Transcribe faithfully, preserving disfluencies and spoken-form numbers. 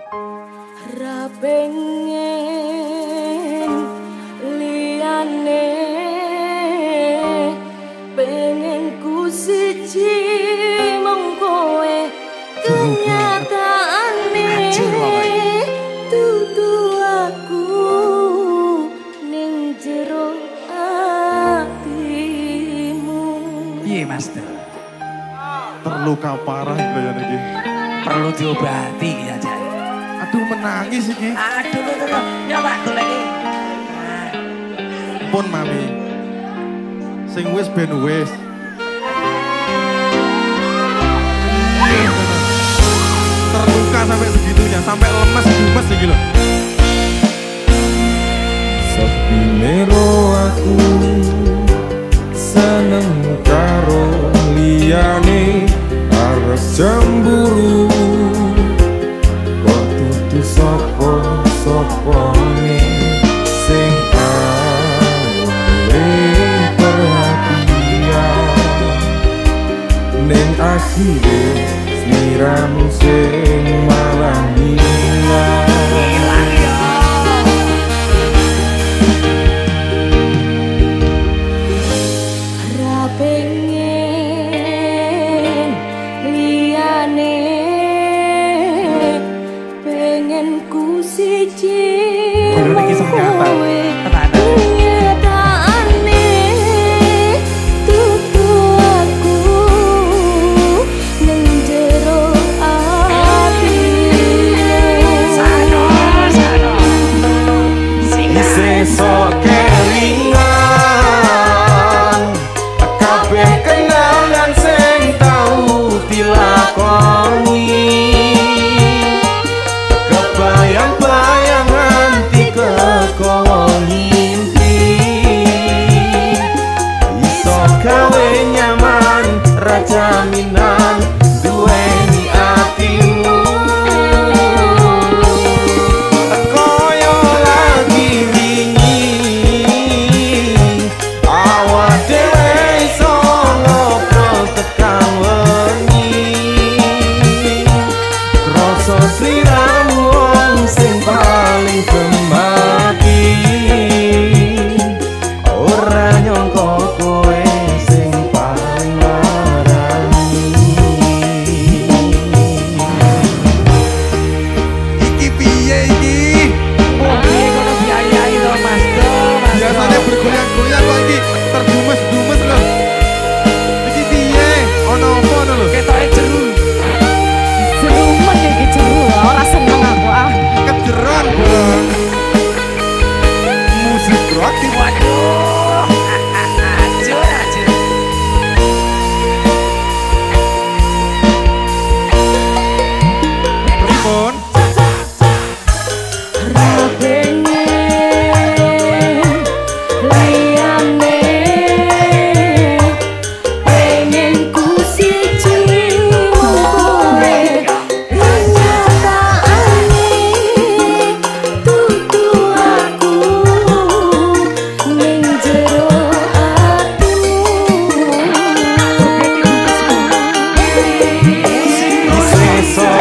Ra pengen liyane pengen ku siji mung kowe kenyataane dudu aku ning jero atimu. Piye Mas? Terluka parah kaya niki. Perlu diobati ya Jan. Aduh menangis iki. Aduh lho lho. Nyoba goleki. Pun mami. Sing wis ben wis. Terluka sampai segitunya, sampai lemes gemes iki lho. Sepine ro aku seneng karo liyane arep cemburu kok dudu sapa-sapane sing awale perhatian ning akhire sliramu sing malah hilang. Kudu niki sengkata. Tenan. Jaminan duweni atimu koyo lagi wingi awak dhewe iso ngobrol tekan wengi krasa sliramu wong sing paling gemati ora nyangka kowe bergoyang-goyang kok iki terdumes-dumes lho. Iki piye? Ono apa lho? Ketoke jeru. Serumen iki jeru ora seneng aku ah. Kejeron, Bang. Musik rock Waduh. Ajur ajur. Pripun? so